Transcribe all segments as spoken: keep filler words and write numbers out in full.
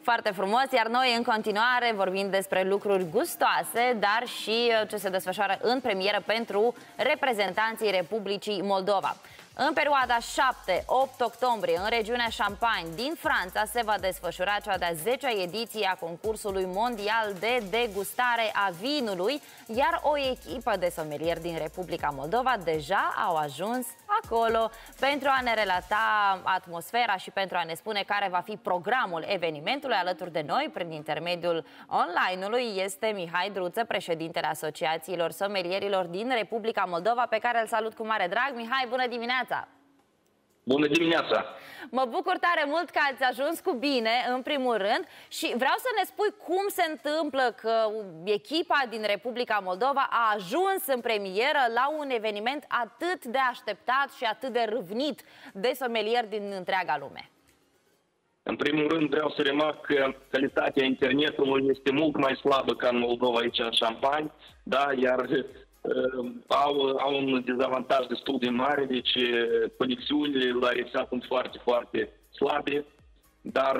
Foarte frumos, iar noi în continuare vorbim despre lucruri gustoase, dar și ce se desfășoară în premieră pentru reprezentanții Republicii Moldova. În perioada șapte opt octombrie, în regiunea Champagne din Franța, se va desfășura cea de-a zecea ediție a concursului mondial de degustare a vinului, iar o echipă de somelieri din Republica Moldova deja au ajuns acolo pentru a ne relata atmosfera și pentru a ne spune care va fi programul evenimentului. Alături de noi, prin intermediul online-ului, este Mihai Druță, președintele Asociațiilor Somelierilor din Republica Moldova, pe care îl salut cu mare drag. Mihai, bună dimineața! Bună dimineața! Mă bucur tare mult că ați ajuns cu bine, în primul rând, și vreau să ne spui cum se întâmplă că echipa din Republica Moldova a ajuns în premieră la un eveniment atât de așteptat și atât de râvnit de somelieri din întreaga lume. În primul rând vreau să remarc că calitatea internetului este mult mai slabă ca în Moldova, aici în Champagne, da, iar Au, au un dezavantaj destul de mare, deci conexiunile la rețea sunt foarte, foarte slabe, dar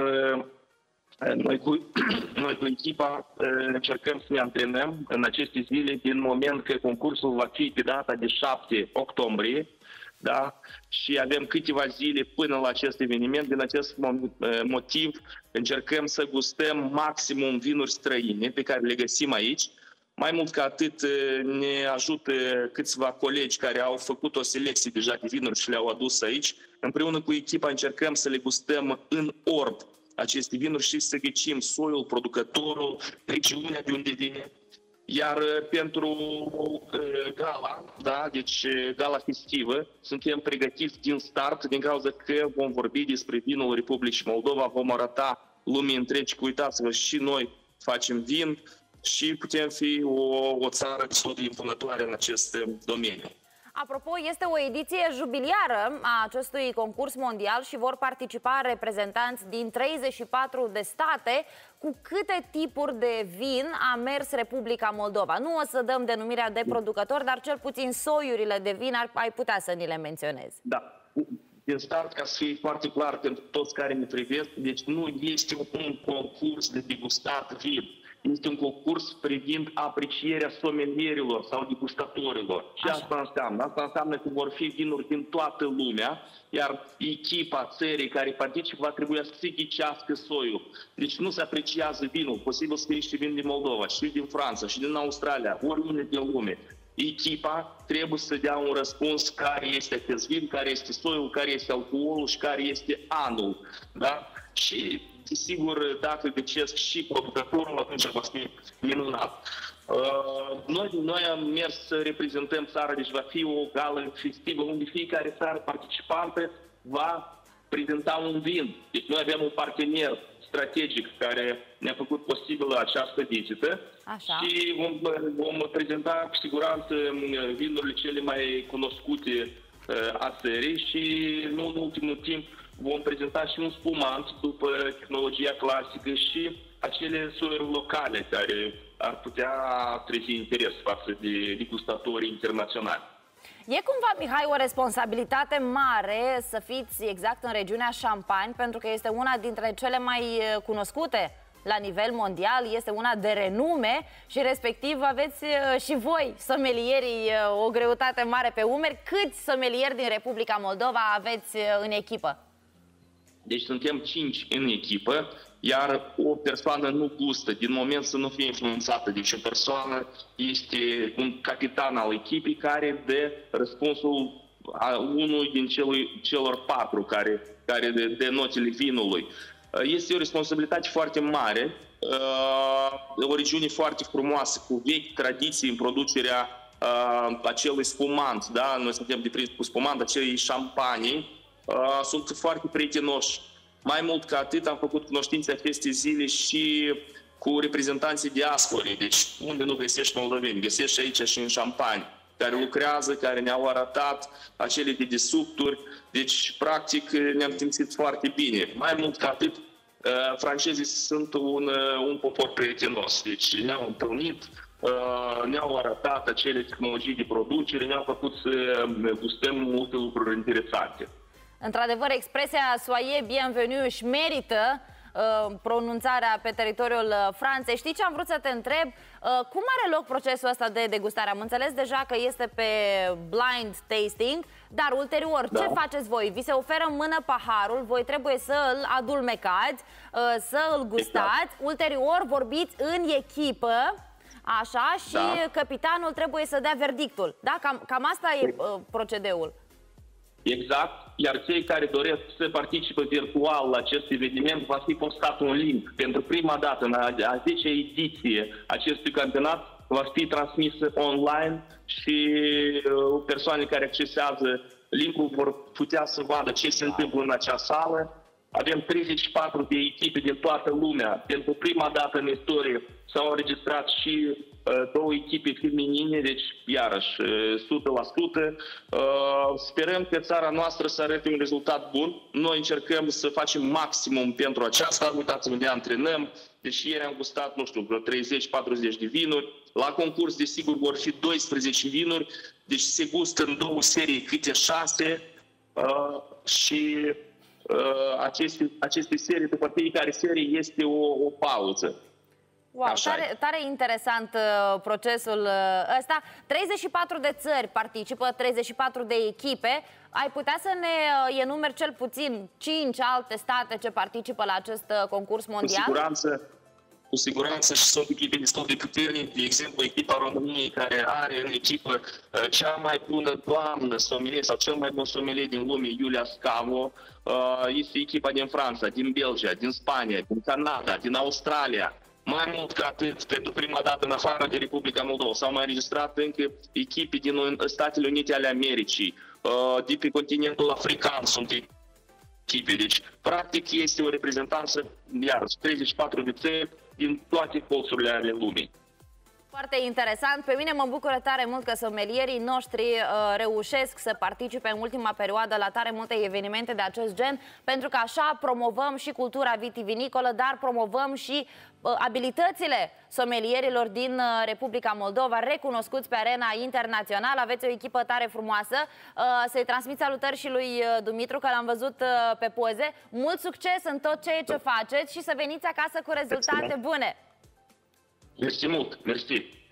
noi cu, noi cu echipa încercăm să ne antrenăm în aceste zile, din moment că concursul va fi pe data de șapte octombrie, da? Și avem câteva zile până la acest eveniment. Din acest motiv încercăm să gustăm maximum vinuri străine pe care le găsim aici. Mai mult ca atât, ne ajută câțiva colegi care au făcut o selecție deja de vinuri și le-au adus aici. Împreună cu echipa încercăm să le gustăm în orb aceste vinuri și să ghicim soiul, producătorul, regiunea de unde vine. Iar pentru gala, da, deci gala festivă, suntem pregătiți din start, din cauza că vom vorbi despre vinul Republicii Moldova, vom arăta lumii întregi că, uitați-vă, și noi facem vin, și putem fi o, o țară destul de impunătoare în acest domeniu. Apropo, este o ediție jubiliară a acestui concurs mondial și vor participa reprezentanți din treizeci și patru de state. Cu câte tipuri de vin a mers Republica Moldova? Nu o să dăm denumirea de producător, dar cel puțin soiurile de vin ar, ai putea să ni le menționezi. Da. Din start, ca să fie foarte clar pentru toți care ne privesc, deci nu este un concurs de degustat vin. Este un concurs privind aprecierea somelierilor sau degustatorilor. Ce asta înseamnă? Asta înseamnă că vor fi vinuri din toată lumea, iar echipa țării care participă va trebui să ghicească soiul. Deci nu se apreciază vinul. Posibil să fie și vin din Moldova, și din Franța, și din Australia, oriunde din lume. Echipa trebuie să dea un răspuns care este acest vin, care este soiul, care este alcoolul și care este anul. Da? Și sigur, dacă găsesc și producătorul, atunci va fi minunat. Uh, noi, noi am mers să reprezentăm țara, deci va fi o gală festivă unde fiecare țară participantă va prezenta un vin. Deci noi avem un partener strategic care ne-a făcut posibilă această vizită. Așa. Și vom, vom prezenta cu siguranță vinurile cele mai cunoscute uh, a țării și nu în ultimul timp vom prezenta și un spumant după tehnologia clasică și acele soiuri locale care ar putea trezi interes față de degustatorii internaționali. E cumva, Mihai, o responsabilitate mare să fiți exact în regiunea Champagne, pentru că este una dintre cele mai cunoscute la nivel mondial, este una de renume și respectiv aveți și voi, somelierii, o greutate mare pe umeri. Câți somelieri din Republica Moldova aveți în echipă? Deci suntem cinci în echipă, iar o persoană nu gustă, din moment să nu fie influențată. Deci o persoană este un capitan al echipei care dă răspunsul a unui din celui, celor patru care, care dă notele vinului. Este o responsabilitate foarte mare, o regiune foarte frumoasă, cu vechi tradiții în producerea acelui spumant. Da? Noi suntem deprins cu spumant, acelei șampanii. Sunt foarte prietenoși. Mai mult ca atât, am făcut cunoștințe aceste zile și cu reprezentanții diasporii. Deci, unde nu găsești moldoveni, găsești aici și în Champagne, care lucrează, care ne-au arătat acele dedesubturi. Deci, practic, ne-am simțit foarte bine. Mai mult ca atât, francezii sunt un, un popor prietenos. Deci, ne-au întâlnit, ne-au arătat acele tehnologii de producere, ne-au făcut să gustăm multe lucruri interesante. Într-adevăr, expresia "soyez bienvenue" își merită uh, pronunțarea pe teritoriul Franței. Știi ce am vrut să te întreb? Uh, cum are loc procesul ăsta de degustare? Am înțeles deja că este pe blind tasting, dar ulterior, da. ce faceți voi? Vi se oferă în mână paharul, voi trebuie să îl adulmecați, uh, să îl gustați, exact. ulterior vorbiți în echipă, așa, și da. capitanul trebuie să dea verdictul. Da? Cam, cam asta e uh, procedeul. Exact, iar cei care doresc să participe virtual la acest eveniment, va fi postat un link. Pentru prima dată, în a zecea ediție acestui campionat, va fi transmis online și persoanele care accesează linkul vor putea să vadă ce se întâmplă în acea sală. Avem treizeci și patru de echipe din toată lumea. Pentru prima dată în istorie s-au înregistrat și uh, două echipe feminine, deci iarăși uh, o sută la sută. Uh, sperăm că țara noastră să arate un rezultat bun. Noi încercăm să facem maximum pentru aceasta. Uitați-vă, ne antrenăm. Deci ieri am gustat, nu știu, vreo treizeci patruzeci de vinuri. La concurs, desigur, vor fi doisprezece vinuri. Deci se gustă în două serii câte șase. Uh, și... Uh, aceste, aceste serii, după fiecare serie este o, o pauză. Wow, tare, tare interesant uh, procesul uh, ăsta. treizeci și patru de țări participă, treizeci și patru de echipe. Ai putea să ne uh, enumeri cel puțin cinci alte state ce participă la acest uh, concurs mondial? Cu siguranță, cu siguranță și sunt echipe destul de puternice. De exemplu, echipa României, care are în echipă uh, cea mai bună doamnă sommelier sau cel mai bun sommelier din lume, Iulia Scavo. Uh, este echipa din Franța, din Belgia, din Spania, din Canada, din Australia. Mai mult ca atât, pentru prima dată în afară de Republica Moldova s-au mai înregistrat încă echipe din Statele Unite ale Americii, uh, de pe continentul african sunt echipe. Deci, practic, este o reprezentanță, iar treizeci și patru de țări din toate colțurile ale lumii. Foarte interesant. Pe mine mă bucură tare mult că sommelierii noștri uh, reușesc să participe în ultima perioadă la tare multe evenimente de acest gen, pentru că așa promovăm și cultura vitivinicolă, dar promovăm și uh, abilitățile sommelierilor din uh, Republica Moldova, recunoscuți pe arena internațională. Aveți o echipă tare frumoasă. Uh, Să-i transmit salutări și lui uh, Dumitru, că l-am văzut uh, pe poze. Mult succes în tot ceea ce faceți și să veniți acasă cu rezultate bune! Mersi mult, mersi.